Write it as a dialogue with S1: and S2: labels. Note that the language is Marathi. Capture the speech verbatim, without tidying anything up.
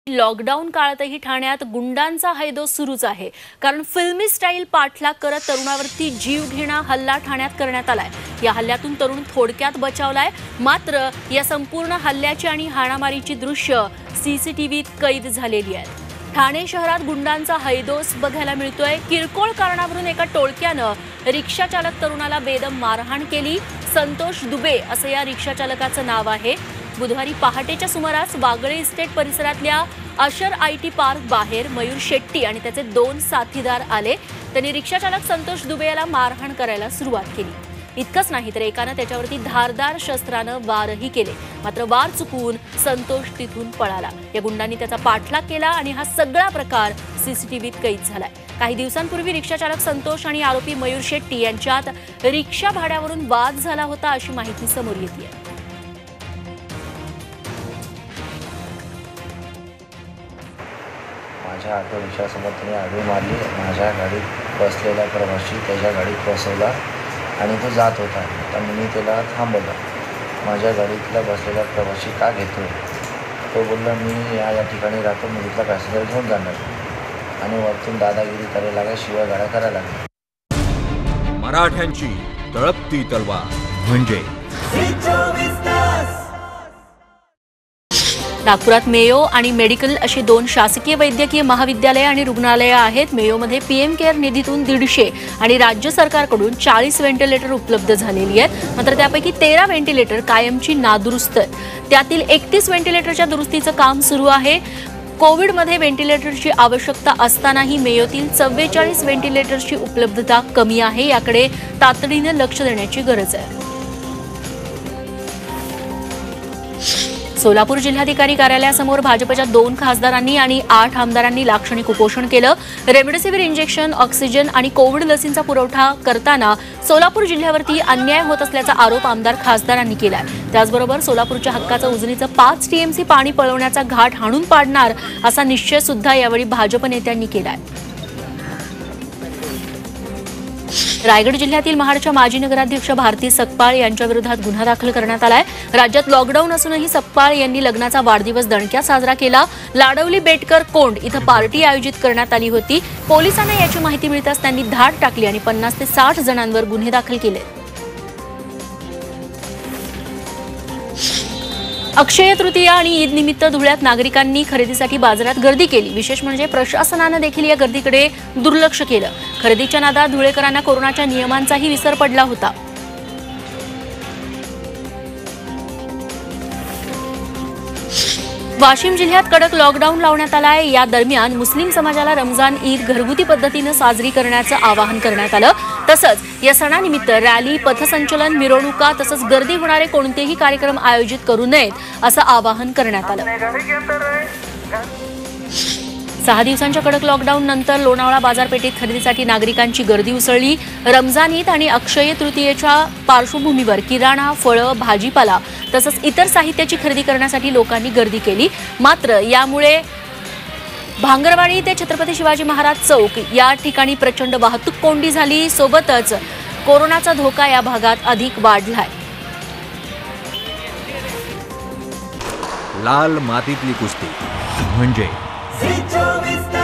S1: लॉकडाऊन काळातही ठाण्यात गुंडांचा हैदोस सुरूच आहे। कारण फिल्मी स्टाईल पाठलाग करत तरुणावरती जीवघेणा हल्ला ठाण्यात करण्यात आलाय। या हल्ल्यातून तरुण थोडक्यात बचावलाय, मात्र या संपूर्ण हल्ल्याची आणि हाणामारीची दृश्य सीसीटीव्हीत कैद झालेली आहेत। ठाणे शहरात गुंडांचा हैदोस बघायला मिळतोय। किरकोळ कारणावरून एका टोळक्यानं रिक्षा चालक तरुणाला बेदम मारहाण केली। संतोष दुबे असं या रिक्षा चालकाचं नाव आहे। बुधवारी पहाटेच्या सुमारास वागळे इस्टेट परिसरातल्या अशर आयटी पार्क बाहेर मयूर शेट्टी आणि त्याचे दोन साथीदार आले। त्यांनी रिक्षा चालक संतोष दुबे याला मारहाण करायला सुरुवात केली। इतकंच नाही तर एकानं त्याच्यावरती धारदार शस्त्रानं वारही केले, मात्र वार चुकून संतोष तिथून पळाला। या गुंडांनी त्याचा पाठलाग केला आणि हा सगळा प्रकार सीसीटीव्हीत कैद झालाय। काही दिवसांपूर्वी रिक्षा चालक संतोष आणि आरोपी मयूर शेट्टी यांच्यात रिक्षा भाड्यावरून वाद झाला होता अशी माहिती समोर येते।
S2: माझ्या ऑटो रिक्षासमोर त्याने आडवी मारली। माझ्या गाडीत बसलेला प्रवासी त्याच्या गाडीत बसवला आणि तो जात होता, तर मी त्याला थांबवलं। माझ्या गाडीतला बसलेला प्रवासी का घेतो? तो बोलला मी या या ठिकाणी राहतो, मी इथला पॅसेंजर घेऊन जाणार आणि वरतून दादागिरी करायला लागला, शिवाय गाड्या करायला लागला।
S3: मराठ्यांची तळपती तलवार म्हणजे
S1: नागपुरात मेयो आणि मेडिकल अशी दोन शासकीय वैद्यकीय महाविद्यालय आणि रुग्णालये आहेत। मेयोमध्ये पीएम केअर निधीतून दीडशे आणि राज्य सरकारकडून चाळीस व्हेंटिलेटर उपलब्ध झालेली आहेत, मात्र त्यापैकी तेरा व्हेंटिलेटर कायमची नादुरुस्त आहेत। त्यातील एकतीस व्हेंटिलेटरच्या दुरुस्तीचं काम सुरू आहे। कोविडमध्ये व्हेंटिलेटरची आवश्यकता असतानाही मेयोतील चव्वेचाळीस व्हेंटिलेटरची उपलब्धता कमी आहे। याकडे तातडीने लक्ष देण्याची गरज आहे। सोलापूर जिल्हाधिकारी कार्यालयासमोर भाजपच्या दोन खासदारांनी आणि आठ आमदारांनी लाक्षणिक उपोषण केलं। रेमडेसिवीर इंजेक्शन, ऑक्सिजन आणि कोविड लसींचा पुरवठा करताना सोलापूर जिल्ह्यावरती अन्याय होत असल्याचा आरोप आमदार खासदारांनी केलाय। त्याचबरोबर सोलापूरच्या हक्काचं उजनीचं पाच टीएमसी पाणी पळवण्याचा घाट हाणून पाडणार असा निश्चय सुद्धा यावेळी भाजप नेत्यांनी केलाय। रायगड जिल्ह्यातील महाडच्या माजी नगराध्यक्ष भारती सकपाळ यांच्या विरोधात गुन्हा दाखल करण्यात आलाय। राज्यात लॉकडाऊन असूनही सकपाळ यांनी लग्नाचा वाढदिवस दणक्यात साजरा केला। लाडवली बेटकर कोंड इथं पार्टी आयोजित करण्यात आली होती। पोलिसांना याची माहिती मिळताच त्यांनी धाड टाकली आणि पन्नास ते साठ जणांवर गुन्हे दाखल केले। अक्षय तृतीया आणि ईद निमित्त धुळ्यात नागरिकांनी खरेदीसाठी बाजारात गर्दी केली। विशेष म्हणजे प्रशासनानं देखील या गर्दीकडे दुर्लक्ष केलं। खरेदीच्या नादात धुळेकरांना कोरोनाच्या नियमांचाही विसर पडला होता। वाशिम जिल्ह्यात कडक लॉकडाऊन लावण्यात आलाय। या दरम्यान मुस्लिम समाजाला रमजान ईद घरगुती पद्धतीनं साजरी करण्याचं आवाहन करण्यात आलं। तसंच या सणानिमित्त रॅली, पथसंचलन, मिरवणुका तसंच गर्दी होणारे कोणतेही कार्यक्रम आयोजित करू नयेत असं आवाहन करण्यात आलं। सहा दिवसांच्या कडक लॉकडाऊन नंतर लोणावळा बाजारपेठेत खरेदीसाठी नागरिकांची गर्दी उसळली। रमजान ईद आणि अक्षय तृतीयेच्या पार्श्वभूमीवर किराणा, फळं, भाजीपाला तसंच इतर साहित्याची खरेदी करण्यासाठी लोकांनी गर्दी केली। मात्र यामुळे भांगरवाडी ते छत्रपती शिवाजी महाराज चौक या ठिकाणी प्रचंड वाहतूक कोंडी झाली। सोबतच कोरोनाचा धोका या भागात अधिक वाढलाय।
S3: लाल मातीतली कुस्ती म्हणजे